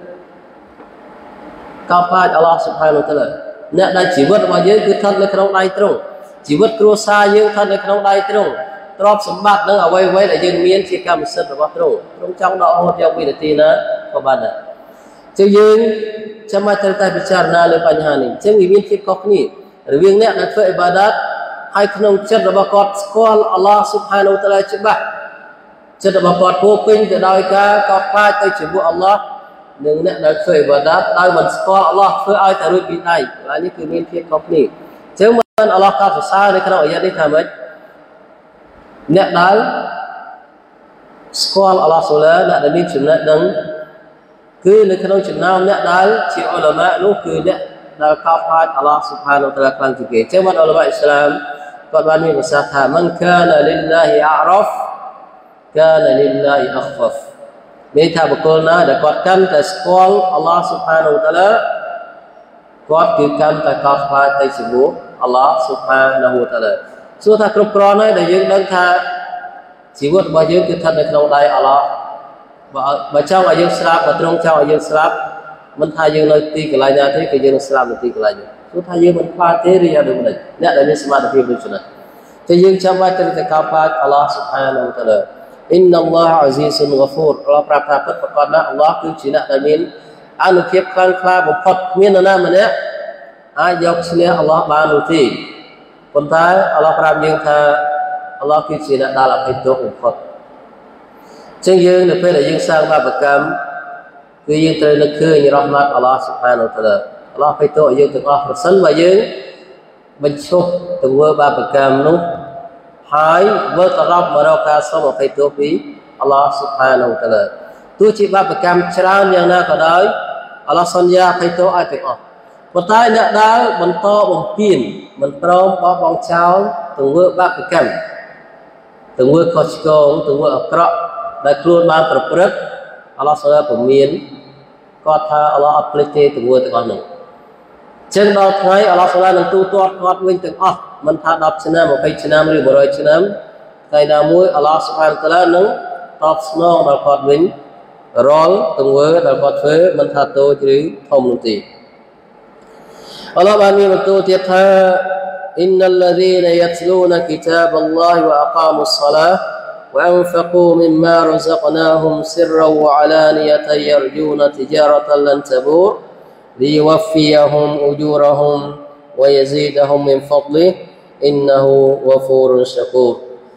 កោតខ្លាចអល់ឡោះស៊ុបហានូវតាឡាអ្នកដែលជីវិតរបស់យើងគឺស្ថិតនៅក្នុងដៃទ្រង់ជីវិតគ្រួសារយើងស្ថិតនៅក្នុងដៃទ្រង់ទ្រព្យសម្បត្តិនិងអ្វីអ្វីដែលយើងមានជាកម្មសិទ្ធិរបស់ទ្រង់ទ្រង់ចង់ដកហូតយកវិនាទីណាក៏បានដែរចឹងយើងចាំបាច់ត្រូវតែពិចារណាលើបញ្ហានេះចឹងវាមានភាពខុសគ្នារវាងអ្នកដែលធ្វើអ៊ីបាដាតហើយក្នុងចិត្តរបស់គាត់ស្គាល់អល់ឡោះស៊ុបហានូវតាឡាច្បាស់ចិត្តរបស់គាត់ពោពេញទៅដោយការកោតខ្លាចទៅជាមួយអល់ឡោះនិងអ្នកដែលធ្វើអ៊ីបាដាតដោយមិនស្គាល់អល់ឡោះធ្វើឲ្យតែរួចពីដៃហើយនេះគឺមានភាពខុសគ្នាចឹងមិនអល់ឡោះកោតសរសើរនៅក្នុងអាយ៉ាតនេះថាម៉េចអ្នកដែលស្គាល់អល់ឡោះសូឡាអ្នកដែលមានចំណេះដឹងគឺនៅក្នុងចំណោមអ្នកដែលជាអ៊ុលាម៉ានោះគឺអ្នកដែលកោតខ្លាចអល់ឡោះស៊ុបហានូវតាឡាខ្លាំងជាងគេចឹងមកអ៊ុលាម៉ាអ៊ីស្លាមគាត់បានមានប្រសាសន៍ថាមិនកានលិលឡាហ៊ីអារ៉ាហ្វកានលិលឡាហ៊ីអខ្វហ្វមានថាបុគ្គលណាដែលគាត់កាន់តែស្គាល់អល់ឡោះស៊ុបហានូវតាឡាគាត់គឺកាន់តែកោតខ្លាចទៅជាមួយអល់ឡោះស៊ុបហានូវតាឡាសួរថាគ្រប់គ្រាន់ហើយដែលយើងដឹងថាជីវិតរបស់យើងគឺស្ថិតនៅក្នុងដៃអល់ឡោះបើបើចង់ឲ្យយើងស្លាប់បើទ្រង់ចង់ឲ្យយើងស្លាប់មិនថាយើងនៅទីកន្លែងណាទេគឺយើងនឹងស្លាប់នៅទីកន្លែងនោះសួរថាយើងមិនខ្លាចទេឬយ៉ាងដូចម្តេចអ្នកដែលមានសមត្ថភាពដូចនេះតែយើងចាំបាច់ត្រូវតែកោតខ្លាចអល់ឡោះស៊ុបហានូវតាឡាអ៊ីនណាល់ឡោះអាស៊ីស៊ុនហ្កាហ្វូរអល់ឡោះប្រាប់ថាពិតប្រាកដណាស់អល់ឡោះគឺជាអ្នកដែលមានអានុភាពខ្លាំងក្លាបំផុតគ្មាននរណាម្នាក់អាចយកឈ្នះអល់ឡោះបាននោះទេប៉ុន្តែអល់ឡោះប្រាប់យើងថាអល់ឡោះគឺជាអ្នកដែលអភ័យទោសបំផុតចឹងយើងនៅពេលដែលយើងសាងបាបកម្មគឺយើងត្រូវនឹកឃើញរ៉ហ្មាត់អល់ឡោះស៊ុបហានូវតាឡាអល់ឡោះអភ័យទោសឲ្យយើងទាំងអស់ប្រសិនបើយើងបញ្ឈប់ទង្វើបាបកម្មនោះហើយវិលត្រឡប់មករកការសុំអភ័យទោសពីអល់ឡោះស៊ុបហានាហ៊ូវតាអាឡាទោះជាបាបកម្មច្រើនយ៉ាងណាក៏ដោយអល់ឡោះសន្យាអភ័យទោសឲ្យទាំងអស់ប៉ុន្តែអ្នកដែលបន្តបំពានមិនព្រមបោះបង់ចោលទង្វើបាបកម្មទង្វើខុសឆ្គងទង្វើអាក្រក់ដែលខ្លួនបានប្រព្រឹត្តអល់ឡោះសូមពមៀនគាត់ថាអល់ឡោះអត់ភ្លេចទេទង្វើទាំងអស់នោះចឹងដល់ថ្ងៃអល់ឡោះសូមនឹងទូទាត់គាត់វិញទាំងអស់មិនថាដប់ឆ្នាំម្ភៃឆ្នាំឬមួយរយឆ្នាំថ្ងៃណាមួយអល់ឡោះស៊ុបហានតាឡានឹងតបស្នងដល់គាត់វិញរាល់ទង្វើដែលគាត់ធ្វើមិនថាតូចឬធំនោះទេអល់ឡោះបានមានបន្ទូលទៀតថា إن الذين يتلون كتاب الله وأقاموا الصلاة وأنفقوا مما رزقناهم سرا وعلانية يرجون تجارة لن تبور ليوفيهم أجورهم ويزيدهم من فضله إنه غفور شكور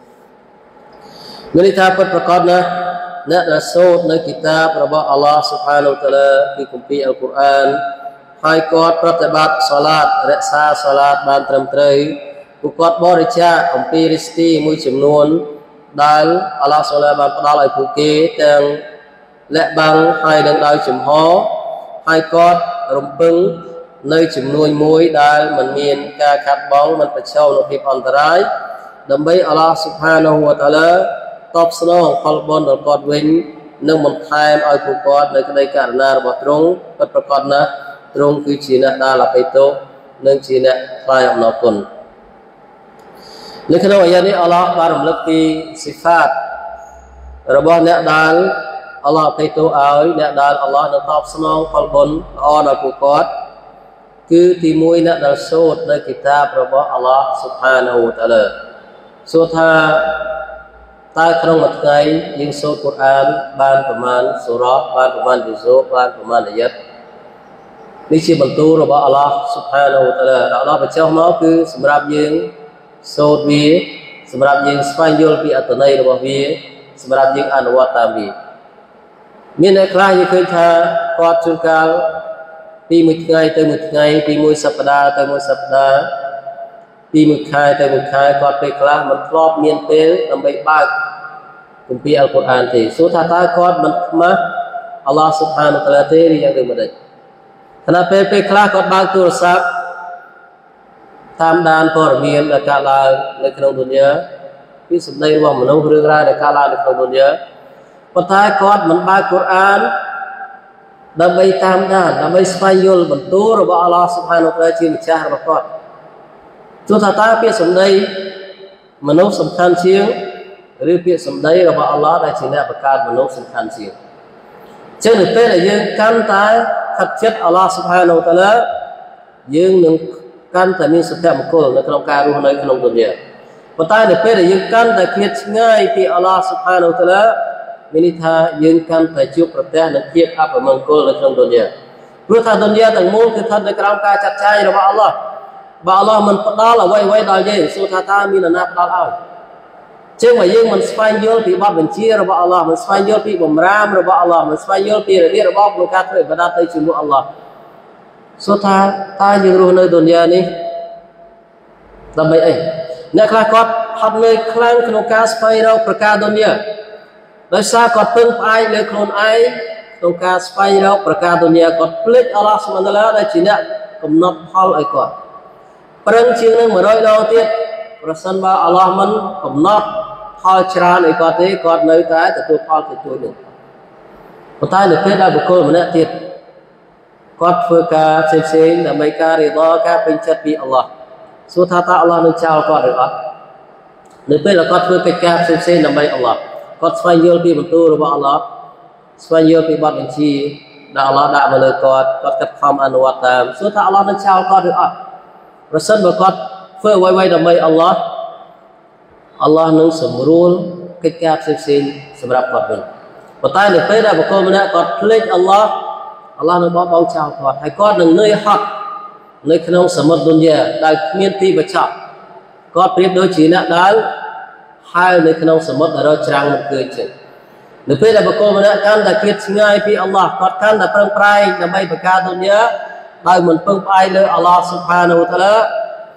មានន័យថាពិតប្រាកដណាស់អ្នកដែលសូត្រនៅគីតាបរបស់អល់ឡោះស៊ុបហានាហ៊ូវតាអាឡាពីគម្ពីរអល់កុរអានហើយគាត់ប្រតិបត្តិសាឡាតរក្សាសាឡាតបានត្រឹមត្រូវពួកគាត់បរិច្ចាគអំពីរិស្ទីមួយចំនួនដែលអល់ឡោះសូឡាបានផ្ដល់ឲ្យពួកគេទាំងលាក់បាំងហើយនឹងដោយចំហហើយគាត់រំពឹងនៅចំនួនមួយដែលមិនមានការខាត់បងមិនប្រឈមនឹងភាពអន្តរាយដើម្បីអល់ឡោះស៊ុបហានាហ៊ូវតាអាឡាតបស្នងផលបុណ្យដល់គាត់វិញនិងបន្ថែមឲ្យពួកគាត់នៅក្តីករុណារបស់ទ្រង់ពិតប្រាកដណាស់ទ្រង់គឺជាអ្នកដែលអភ័យទោសនិងជាអ្នកថ្លែងអំណរគុណនៅក្នុងអាយ៉ានេះអល់ឡោះបានរំលឹកពីសិហ្វាតរបស់អ្នកដែលអល់ឡោះអភ័យទោសឲ្យអ្នកដែលអល់ឡោះនឹងតបស្នងផលបុណ្យល្អដល់ពួកគាត់គឺទីមួយអ្នកដែលសូត្រនៅគីតាបរបស់អល់ឡោះស៊ុបហានាហ៊ូវតាអាឡាសូត្រថាតើក្នុងមួយថ្ងៃយើងសូត្រកុរអានបានប្រមាណសូរ៉ាបានប្រមាណយូសូបានប្រមាណអាយ៉ាត់នេះជាបន្ទូលរបស់អល់ឡោះស៊ុបហានាហ៊ូវតាអាឡាដែលអល់ឡោះបញ្ចុះមកគឺសម្រាប់យើងសូត្រវាសម្រាប់យើងស្វែងយល់ពីអត្ថន័យរបស់វាសម្រាប់យើងអនុវត្តតាមវាមានអ្នកខ្លះយើងឃើញថាគាត់ជួនកាលពីមួយថ្ងៃទៅមួយថ្ងៃពីមួយសប្តាហ៍ទៅមួយសប្តាហ៍ពីមួយខែទៅមួយខែគាត់ពេលខ្លះមិនធ្លាប់មានពេលដើម្បីបើកគម្ពីរអល់កុរអានទេសួរថាតើគាត់មិនខ្មាស់អល់ឡោះស៊ុបហានាហ៊ូវតាអាឡាទេឬយ៉ាងដូចម្តេចខណៈពេលពេលខ្លះគាត់បើកទូរស័ព្ទតាមដានព័ត៌មានដែលកើតឡើងនៅក្នុងឌុនយ៉ាពីសម្ដីរបស់មនុស្សរឿងរ៉ាវដែលកើតឡើងនៅក្នុងឌុនយ៉ាប៉ុន្តែគាត់មិនបើកកុរអានដើម្បីតាមដានដើម្បីស្វែងយល់បន្ទូលរបស់អល់ឡោះស៊ុបហានាហ៊ូវតាអាឡាជាម្ចាស់របស់គាត់ទោះថាតើពាក្យសម្ដីមនុស្សសំខាន់ជាងឬពាក្យសម្ដីរបស់អល់ឡោះដែលជាអ្នកបង្កើតមនុស្សសំខាន់ជាងចឹងនៅពេលដែលយើងកាន់តែខិតជិតអល់ឡោះស៊ុបហានាហ៊ូវតាអាឡាយើងនឹងកាន់តែមានសុភមង្គលនៅក្នុងការរស់នៅក្នុងឌុនយ៉ាប៉ុន្តែនៅពេលដែលយើងកាន់តែឃ្លាតឆ្ងាយពីអល់ឡោះស៊ុបហានាហ៊ូវតាអាឡាមានន័យថាយើងកាន់តែជួបប្រទះនឹងភាពអពមង្គលនៅក្នុងឌុនយ៉ាព្រោះថាឌុនយ៉ាទាំងមូលគឺស្ថិតនៅក្រោមការចាត់ចែងរបស់អល់ឡោះបើអល់ឡោះមិនផ្ដល់អ្វីអ្វីដល់យើងសួរថាតើមាននរណាផ្ដល់ឲ្យចឹងបើយើងមិនស្វែងយល់ពីបទបញ្ជារបស់អល់ឡោះមិនស្វែងយល់ពីបម្រាមរបស់អល់ឡោះមិនស្វែងយល់ពីរបៀបរបស់ក្នុងការធ្វើឥបាដាតទៅជាមួយអល់ឡោះសួរថាតើយើងរស់នៅឌុនយ៉ានេះដើម្បីអីអ្នកខ្លះគាត់ហត់នឿយខ្លាំងក្នុងការស្វែងរកប្រការឌុនយ៉ាដោយសារគាត់ពឹងផ្អែកលើខ្លួនឯងក្នុងការស្វែងរកប្រការឌុនយ៉ាគាត់ភ្លេចអល់ឡោះស៊ុបហានតាអាឡាដែលជាអ្នកកំណត់ផលឲ្យគាត់ប្រឹងជាងនឹងមួយរយដងទៀតប្រសិនបើអល់ឡោះមិនកំណត់ផលច្រើនឲ្យគាត់ទេគាត់នៅតែទទួលផលតិចតួចនោះប៉ុន្តែនៅពេលដែលបុគ្គលម្នាក់ទៀតគាត់ធ្វើការផ្សេងៗដើម្បីការរីដាការពេញចិត្តពីអល់ឡោះសួរថាតើអល់ឡោះនឹងចោលគាត់ឬអត់នៅពេលដែលគាត់ធ្វើកិច្ចការផ្សេងៗដើម្បីអល់ឡោះគាត់ស្វែងយល់ពីបន្ទូលរបស់អល់ឡោះស្វែងយល់ពីបទបញ្ជាដែលអល់ឡោះដាក់មកលើគាត់គាត់ខិតខំអនុវត្តតាមសួរថាអល់ឡោះនឹងចោលគាត់ឬអត់ប្រសិនបើគាត់ធ្វើអ្វីៗដើម្បីអល់ឡោះអល់ឡោះនឹងសម្រួលកិច្ចការផ្សេងៗសម្រាប់គាត់វិញប៉ុន្តែនៅពេលដែលបុគ្គលម្នាក់គាត់ភ្លេចអល់ឡោះអល់ឡោះនឹងបោះបង់ចោលគាត់ហើយគាត់នឹងនឿយហត់នៅក្នុងសមុទ្រឌុនយ៉ាដែលគ្មានទីបញ្ចប់គាត់ប្រៀបដូចជាអ្នកដែលហើរនៅក្នុងសមុទ្រដែលរកច្រាំងមិនឃើញចឹងនៅពេលដែលបុគ្គលម្នាក់កាន់តែឃ្លាតឆ្ងាយពីអល់ឡោះគាត់កាន់តែប្រឹងប្រែងដើម្បីបង្កើតឌុនយ៉ាដោយមិនពឹងផ្អែកលើអល់ឡោះស៊ុបហានាហ៊ូវតាអាឡា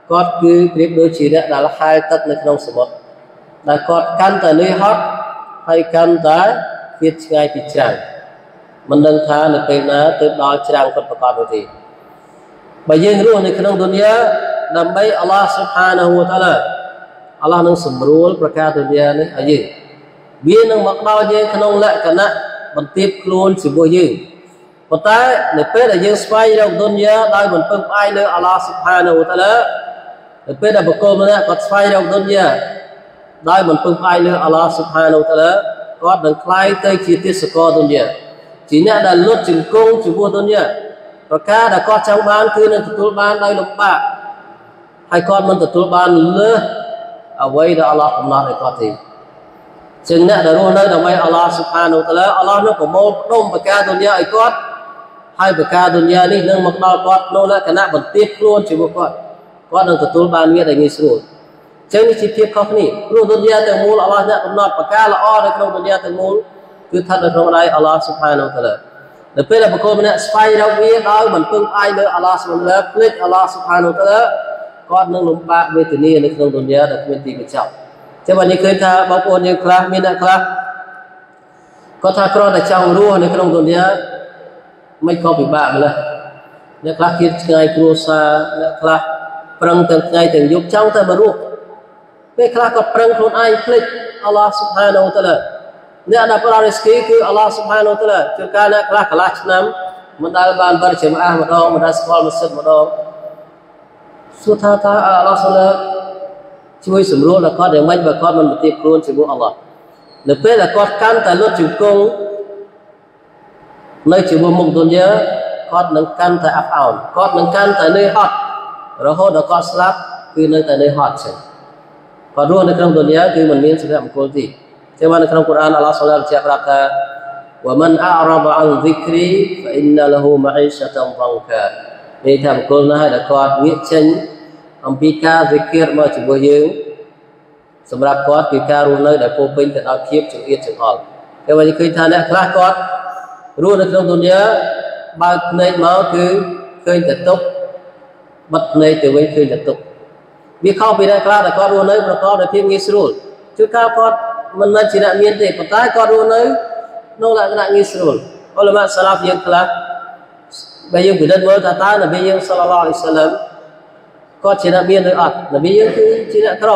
គាត់គឺប្រៀបដូចជាអ្នកដែលហែលទឹកនៅក្នុងសមុទ្រដែលគាត់កាន់តែនឿយហត់ហើយកាន់តែគៀតឆ្ងាយពីច្រាំងមិនដឹងថានៅពេលណាទើបដល់ច្រាំងគាត់ប្រកបទេបើយើងរស់នៅក្នុងឌុនយ៉ាដើម្បីអល់ឡោះស៊ុបហានាហ៊ូវតាឡាអល់ឡោះនឹងសម្រួលប្រការឌុនយ៉ានេះឲ្យយើងវានឹងមកដល់យើងក្នុងលក្ខណៈបន្ទាបខ្លួនជាមួយយើងប៉ុន្តែនៅពេលដែលយើងស្វែងរកឌុនយ៉ាដោយមិនពឹងផ្អែកលើអល់ឡោះស៊ុបហានាហ៊ូវតាឡានៅពេលដែលបុគ្គលម្នាក់គាត់ស្វែងរកឌុនយ៉ាដោយមិនពឹងផ្អែកលើអល់ឡោះស៊ុបហានាហ៊ូវតាឡាគាត់នឹងក្លាយទៅជាទេសកលឌុនយ៉ាជាអ្នកដែលលុតជង្គង់ចំពោះឌុនយ៉ាប្រការដែលគាត់ចង់បានគឺនឹងទទួលបានដោយលំបាកហើយគាត់មិនទទួលបានលើសអ្វីដែលអល់ឡោះកំណត់ឲ្យគាត់ទេជាងអ្នកដែលរស់នៅដើម្បីអល់ឡោះស៊ុបហានាហ៊ូវតាឡាអល់ឡោះនឹងប្រមូលផ្ដុំប្រការឌុនយ៉ាឲ្យគាត់ហើយប្រការឌុនយ៉ានេះនឹងមកដល់គាត់ក្នុងលក្ខណៈបន្ទាបខ្លួនជាមួយគាត់គាត់នឹងទទួលបានវាដែលងាយស្រួលចឹងនេះជាភាពខុសគ្នាព្រោះឌុនយ៉ាទាំងមូលអល់ឡោះអ្នកកំណត់ប្រការល្អនៅក្នុងឌុនយ៉ាទាំងមូលគឺស្ថិតនៅក្នុងដៃអល់ឡោះស៊ុបហានាហ៊ូវតាឡានៅពេលដែលបុគ្គលម្នាក់ស្វែងរកវាដោយមិនពឹងផ្អែកលើអល់ឡោះស៊ុបហានាហ៊ូវតាឡាភ្លេចអល់ឡោះស៊ុបហានាហ៊ូវតាឡាគាត់នឹងលំបាកវេទនានៅក្នុងឌុនយ៉ាដែលគ្មានទីបញ្ចប់ចឹងបានយើងឃើញថាបងប្អូនយើងខ្លះមានអ្នកខ្លះគាត់ថាគ្រាន់តែចង់រស់នៅក្នុងឌុនយ៉ាមិនក៏ពិបាកម្ល៉េះអ្នកខ្លះគៀតឆ្ងាយគ្រួសារអ្នកខ្លះប្រឹងទាំងថ្ងៃទាំងយប់ចង់តែមករស់ពេលខ្លះក៏ប្រឹងខ្លួនឯងភ្លេចអល់ឡោះស៊ុបហានាហ៊ូវតាឡាអ្នកដែលផ្ដល់រីស្គីគឺអល់ឡោះស៊ុបហានាហ៊ូវតាឡាជួនកាលអ្នកខ្លះកន្លះឆ្នាំមិនដែលបានបរិច្ចាគម្ដងមិនដែលស្គាល់ម៉ាស៊ីតម្ដងសួរថាតើអល់ឡោះស៊ុបហានាហ៊ូវតាឡាជួយសម្រួលដល់គាត់យ៉ាងម៉េចបើគាត់មិនបន្ទាបខ្លួនជាមួយអល់ឡោះនៅពេលដែលគាត់កាន់តែលុតជង្គង់នៅជាមួយមុខឌុនយ៉ាគាត់នឹងកាន់តែអាប់អោនគាត់នឹងកាន់តែនឿយហត់រហូតដល់គាត់ស្លាប់គឺនៅតែនឿយហត់ចឹងគាត់រស់នៅក្នុងឌុនយ៉ាគឺមិនមានសុភមង្គលទេចឹងបាននៅក្នុងកូរ៉ានអល់ឡោះស៊ុបហានាហ៊ូវតាឡាបញ្ជាក់ប្រាប់ថាវ៉ាមិនអអរ៉ាបអានហ្សិគ្រីហ្វអ៊ីនណាលហ៊ូម៉ៃសាតាំហ្វងកានេះថាបុគ្គលណាដែលគាត់ងាកចេញអំពីការហ្សិគ្រមកជាមួយយើងសម្រាប់គាត់គឺការរស់នៅដែលពោពេញទៅដោយភាពចង្អៀតចង្អល់តែបើយើងឃើញថាអ្នកខ្លះគាត់រស់នៅក្នុងឌុនយ៉ាបើកភ្នែកមកគឺឃើញតែទុក្ខបិទភ្នែកទៅវិញឃើញតែទុក្ខវាខុសពីអ្នកខ្លះដែលគាត់រស់នៅប្រកបដោយភាពងាយស្រួលជួនកាលគាត់មិនមែនជាអ្នកមានទេប៉ុន្តែគាត់រស់នៅក្នុងលក្ខណៈងាយស្រួលអ៊ុលម៉ាសាឡាហ្វយើងខ្លះបើយើងពិនិត្យមើលថាតើនប៊ីយើងសល្លឡោះអាឡៃហ៊ីវសល្លមគាត់ជាអ្នកមានឬអត់នប៊ីយើងគឺជាអ្នកក្រ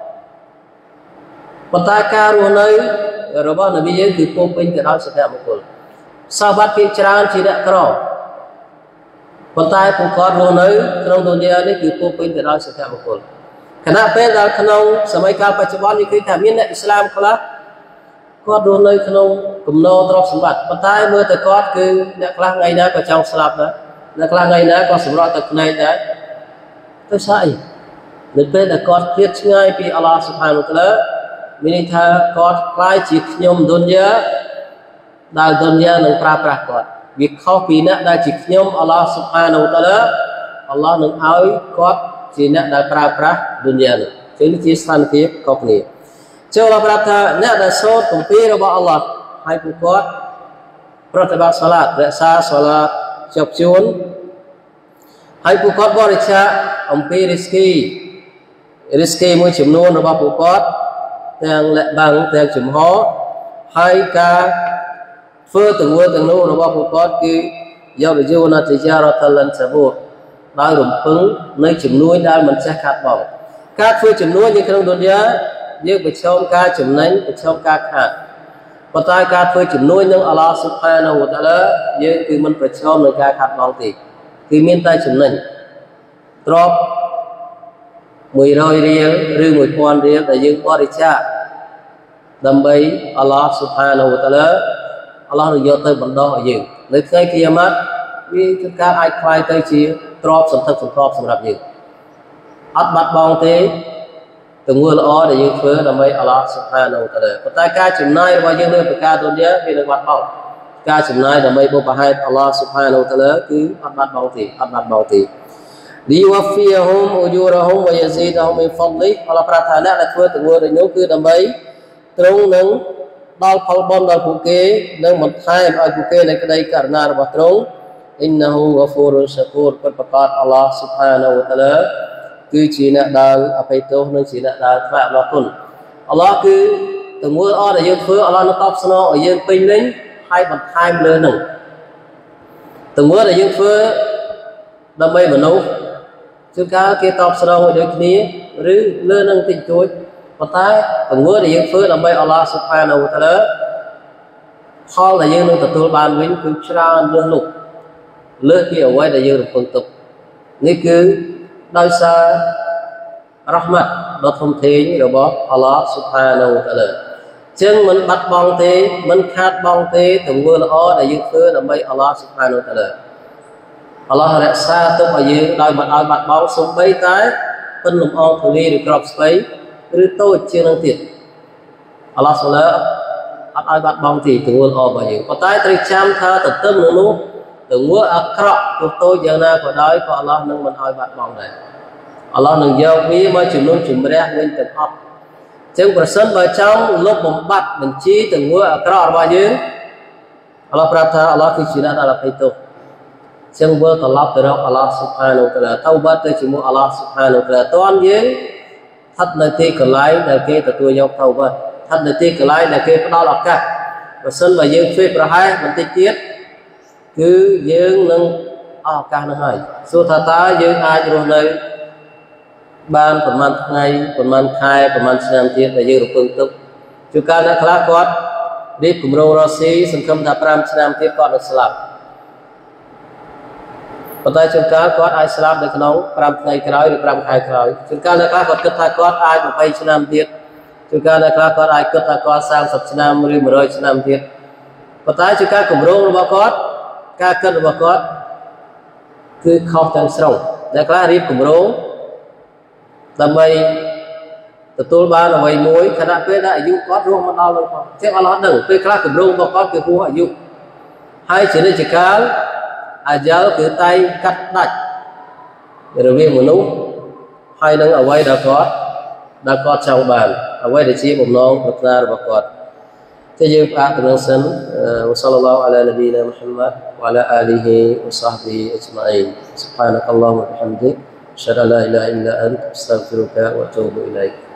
ប៉ុន្តែការរស់នៅរបស់នប៊ីយើងគឺពោពេញទៅដោយសុភមង្គលសាវ័តភាគច្រើនជាអ្នកក្រប៉ុន្តែពួកគាត់រស់នៅក្នុងឌុនយ៉ានេះគឺពោពេញទៅដោយសុភមង្គលខណៈពេលដែលក្នុងសម័យកាលបច្ចុប្បន្នយើងឃើញថាមានអ្នកអ៊ីស្លាមខ្លះគាត់រស់នៅក្នុងគំនរទ្រព្យសម្បត្តិប៉ុន្តែមើលទៅគាត់គឺអ្នកខ្លះថ្ងៃណាក៏ចង់ស្លាប់ដែរអ្នកខ្លះថ្ងៃណាក៏សម្រក់ទឹកភ្នែកដែរទៅស្អីនៅពេលដែលគាត់ឃ្លាតឆ្ងាយពីអល់ឡោះស៊ុបហានាហ៊ូវតាឡាមានន័យថាគាត់ខ្លាយជាខ្ញុំឌុនយ៉ាដែលឌុនយ៉ានឹងប្រើប្រាស់គាត់វាខុសពីអ្នកដែលជាខ្ញុំអល់ឡោះស៊ុបហានាហ៊ូវតាឡាអល់ឡោះនឹងឲ្យគាត់ជាអ្នកដែលប្រើប្រាស់ឌុនយ៉ានេះជានេះជាស្ថានភាពខុសគ្នាចូលមកប្រាប់ថាអ្នកដែលសូត្រគម្ពីររបស់អល់ឡោះហើយពួកគាត់ប្រតិបត្តិសាឡាតរក្សាសាឡាតជាប់ជួនហើយពួកគាត់បរិច្ចាគអំពីរីស្គីរីស្គីមួយចំនួនរបស់ពួកគាត់ទាំងលះបាំងទាំងចំហហើយការធ្វើទង្វើទាំងនោះរបស់ពួកគាត់គឺយករយូណាតិជារតលិនសាបូដោយរំពឹងនៅជំនួយដែលមិនចេះខាត់បងការធ្វើជំនួយនៅក្នុងឌុនយ៉ាយើងប្រឈមការចំណេញប្រឈមការខាតប៉ុន្តែការធ្វើជំនួយនឹងអល់ឡោះស៊ុបហានាហ៊ូវតាឡាយើងគឺមិនប្រឈមនឹងការខាត់បងទេគឺមានតែចំណេញទ្រព្យមួយរយរៀលឬមួយពាន់រៀលដែលយើងបរិច្ចាគដើម្បីអល់ឡោះស៊ុបហានាហ៊ូវតាឡាអល់ឡោះនឹងយកទៅបណ្ដោះឲ្យយើងនៅថ្ងៃគីយ៉ាម៉ាត់វាគឺការអាចខ្លាយទៅជាទ្រព្យសន្ធឹកសន្ធាប់សម្រាប់យើងអត់បាត់បង់ទេទង្វើល្អដែលយើងធ្វើដើម្បីអល់ឡោះស៊ុបហានាហ៊ូវតាឡាប៉ុន្តែការចំណាយរបស់យើងលើប្រការឌុនយ៉ាវានឹងបាត់បង់ការចំណាយដើម្បីបុព្វហេតុអល់ឡោះស៊ុបហានាហ៊ូវតាឡាគឺអត់បាត់បង់ទេអត់បាត់បង់ទេលីវ៉ាហ្វីហុមអ៊ូយូរហុមវ៉ាយ៉ាស៊ីដហុមមីនហ្វដលីអល់ឡោះប្រាថ្នាដែលធ្វើទង្វើដូចនោះគឺដើម្បីទ្រង់នឹងដល់ផលបុណ្យដល់ពួកគេនិងបន្ថែមឲ្យពួកគេនៅក្តីករណារបស់ទ្រង់អ៊ីនណាហ៊ូហ្គាហ្វូរុនសាគូរពិតប្រាកដអល់ឡោះស៊ុបហានាហ៊ូវតាឡាគឺជាអ្នកដែលអភ័យទោសនិងជាអ្នកដែលថ្វាយអំណរគុណអល់ឡោះគឺទង្វើល្អដែលយើងធ្វើអល់ឡោះនឹងតបស្នងឲ្យយើងពេញលេញហើយបន្ថែមលើនឹងទង្វើដែលយើងធ្វើដើម្បីមនុស្សជួនកាលគេតបស្នងឲ្យដូចគ្នាឬលើនឹងតិចតួចប៉ុន្តែទង្វើដែលយើងធ្វើដើម្បីអល់ឡោះស៊ុបហានាហ៊ូវតាអាឡាផលដែលយើងនឹងទទួលបានវិញគឺច្រើនលើសលុបលើសពីអ្វីដែលយើងរំពឹងទុកនេះគឺដោយសាររ៉ហ្មាត់ដ៏ធំធេងរបស់អល់ឡោះស៊ុបហានាហ៊ូវតាអាឡាចឹងមិនបាត់បង់ទេមិនខាតបង់ទេទង្វើល្អដែលយើងធ្វើដើម្បីអល់ឡោះស៊ុបហានាហ៊ូវតាអាឡាអល់ឡោះរក្សាទុកឲ្យយើងដោយមិនឲ្យបាត់បង់សូម្បីតែពិនលំអងធូលីឬក្របស្បៃឬតូចជាងនឹងទៀតអល់ឡោះសូឡាអត់ឲ្យបាត់បង់ទេទង្វើល្អរបស់យើងប៉ុន្តែត្រូវចាំថាទន្ទឹមនឹងនោះទង្វើអាក្រក់ទោះតូចយ៉ាងណាក៏ដោយក៏អល់ឡោះនឹងមិនឲ្យបាត់បង់ដែរអល់ឡោះនឹងយកវាមកជំនុំជម្រះវិញទាំងអស់ចឹងប្រសិនបើចង់លុបបំបាត់បញ្ជីទង្វើអាក្រក់របស់យើងអល់ឡោះប្រាប់ថាអល់ឡោះគឺជាអ្នកដែលអភ័យទោសចឹងវិលត្រឡប់ទៅរកអល់ឡោះស៊ុបហានាហ៊ូវតាអាឡាតៅបាត់ទៅជាមួយអល់ឡោះស៊ុបហានាហ៊ូវតាអាឡាតន់យើងស្ថិតនៅទីកន្លែងដែលគេទទួលយកតៅបាត់ស្ថិតនៅទីកន្លែងដែលគេផ្ដល់ឱកាសបើសិនបើយើងធ្វើប្រហែសបន្តិចទៀតគឺយើងនឹងអស់ឱកាសនឹងហើយសួរថាតើយើងអាចរស់នៅបានប្រហែលថ្ងៃប្រហែលខែប្រហែលឆ្នាំទៀតដែលយើងរំពឹងទុកជួនកាលអ្នកខ្លះគាត់រៀបគម្រោងរស់ស៊ីសង្ឃឹមថាប្រាំឆ្នាំទៀតគាត់នឹងស្លាប់ប៉ុន្តែជួនកាលគាត់អាចស្លាប់នៅក្នុងប្រាំថ្ងៃក្រោយឬប្រាំខែក្រោយជួនកាលអ្នកខ្លះគាត់គិតថាគាត់អាចยี่สิบឆ្នាំទៀតជួនកាលអ្នកខ្លះគាត់អាចគិតថាគាត់សាមសិបឆ្នាំឬmột trămឆ្នាំទៀតប៉ុន្តែជួនកាលគម្រោងរបស់គាត់ការគិតរបស់គាត់គឺខុសទាំងស្រុងអ្នកខ្លះរៀបគម្រោងដើម្បីទទួលបានអ្វីមួយខណៈពេលដែលអាយុគាត់រស់មកដល់នឹងផងចឹងអល់ឡោះដឹងពេលខ្លះគម្រោងរបស់គាត់គឺហួសអាយុហើយជានិច្ចកាលអាយ៉លគឺតែកាត់ដាច់រវាងមនុស្សហើយនឹងអ្វីដែលគាត់ដែលគាត់ចង់បានអ្វីដែលជាបំណងប្រាថ្នារបស់គាត់តែយើងផ្អាកទៅសិនវ៉ាសល្លឡោះអាឡានប៊ីណាមុហമ്മദ്វ៉ាឡាអាលីហ៊ីវ៉ាសាហ្ប៊ីអជ្ម៉ាអ៊ីនស៊ុបហានកអល់ឡោះវ៉ាបិហំឌិកអ៊ាស្ហាឌូអឡ៉ាអ៊ីឡាហ៍អ៊ីឡាអន្តអស្តហ្ហ្វិរុកវ៉ាអតូប៊ូអ៊ីឡៃក